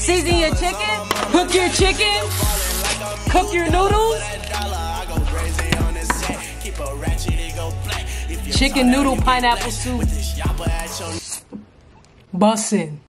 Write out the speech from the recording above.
Season your chicken, cook your chicken, cook your noodles. Chicken noodle pineapple soup. Bussin'.